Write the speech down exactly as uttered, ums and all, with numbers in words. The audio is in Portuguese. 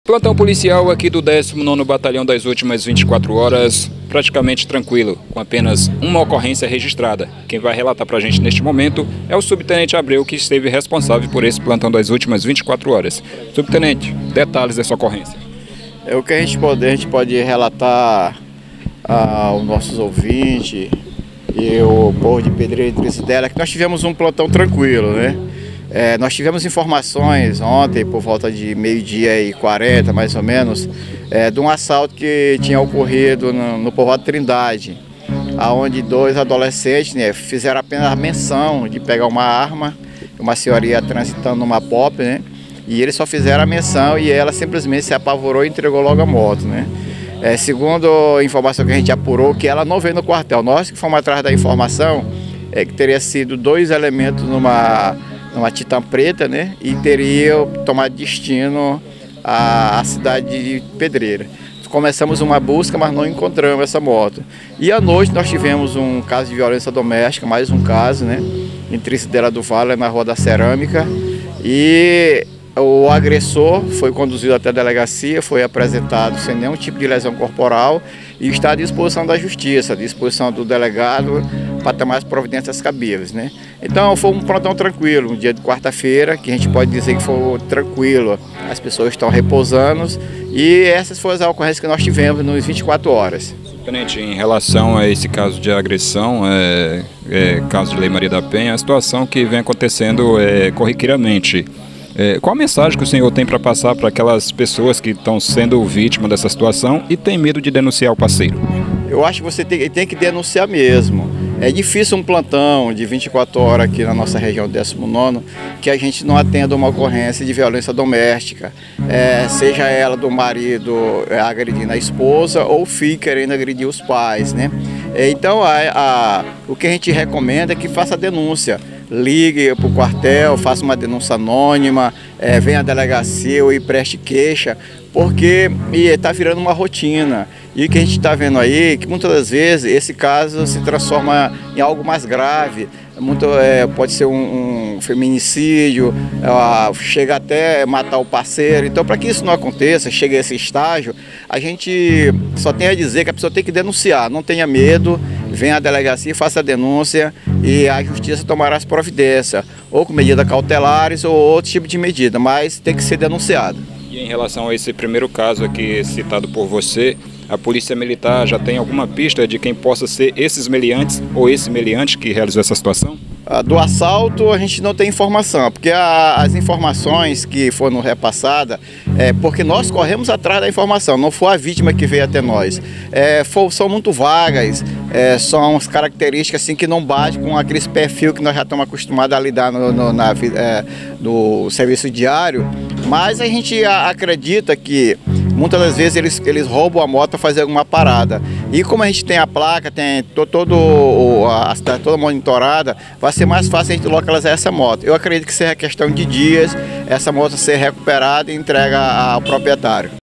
Plantão policial aqui do décimo nono Batalhão das últimas vinte e quatro horas, praticamente tranquilo, com apenas uma ocorrência registrada. Quem vai relatar pra gente neste momento é o subtenente Abreu, que esteve responsável por esse plantão das últimas vinte e quatro horas. Subtenente, detalhes dessa ocorrência. É o que a gente pode, a gente pode relatar aos nossos ouvintes e o povo de Pedreira e Tricidela, que nós tivemos um plantão tranquilo, né? É, nós tivemos informações ontem, por volta de meio-dia e quarenta, mais ou menos, é, de um assalto que tinha ocorrido no, no povoado Trindade, onde dois adolescentes, né, fizeram apenas a menção de pegar uma arma, uma senhoria transitando numa pop, né, e eles só fizeram a menção e ela simplesmente se apavorou e entregou logo a moto, né. É, segundo a informação que a gente apurou, que ela não veio no quartel. Nós que fomos atrás da informação, é que teria sido dois elementos numa... uma Titan preta, né, e teria tomado destino à, à cidade de Pedreira. Começamos uma busca, mas não encontramos essa moto. E à noite nós tivemos um caso de violência doméstica, mais um caso, né, em Tricidela do Vale, na Rua da Cerâmica, e o agressor foi conduzido até a delegacia, foi apresentado sem nenhum tipo de lesão corporal e está à disposição da justiça, à disposição do delegado para tomar as providências cabíveis, né? Então foi um plantão tranquilo, um dia de quarta-feira, que a gente pode dizer que foi tranquilo. As pessoas estão repousando e essas foram as ocorrências que nós tivemos nos vinte e quatro horas. Tenente, em relação a esse caso de agressão, é, é, caso de Lei Maria da Penha, a situação que vem acontecendo é, corriqueiramente. É, qual a mensagem que o senhor tem para passar para aquelas pessoas que estão sendo vítimas dessa situação e tem medo de denunciar o parceiro? Eu acho que você tem, tem que denunciar mesmo. É difícil um plantão de vinte e quatro horas aqui na nossa região décimo nono que a gente não atenda uma ocorrência de violência doméstica, é, seja ela do marido agredindo a esposa ou o filho querendo agredir os pais, né? Então a, a, o que a gente recomenda é que faça a denúncia. Ligue para o quartel, faça uma denúncia anônima, é, venha à delegacia e preste queixa, porque está virando uma rotina. E o que a gente está vendo aí é que muitas das vezes esse caso se transforma em algo mais grave. Muito, é, pode ser um, um feminicídio, é, chega até matar o parceiro. Então, para que isso não aconteça, chegue a esse estágio, a gente só tem a dizer que a pessoa tem que denunciar, não tenha medo, venha à delegacia, faça a denúncia e a justiça tomará as providências, ou com medidas cautelares ou outro tipo de medida, mas tem que ser denunciado. E em relação a esse primeiro caso aqui citado por você, a Polícia Militar já tem alguma pista de quem possa ser esses meliantes ou esse meliante que realizou essa situação? Do assalto a gente não tem informação, porque a, as informações que foram repassadas, é porque nós corremos atrás da informação, não foi a vítima que veio até nós. É, for, são muito vagas, é, são as características assim, que não batem com aqueles perfil que nós já estamos acostumados a lidar no, no, na, é, no serviço diário, mas a gente acredita que muitas das vezes eles, eles roubam a moto para fazer alguma parada. E como a gente tem a placa, tem to, todo, a cidade toda monitorada, vai ser mais fácil a gente localizar essa moto. Eu acredito que seja questão de dias essa moto ser recuperada e entregue ao proprietário.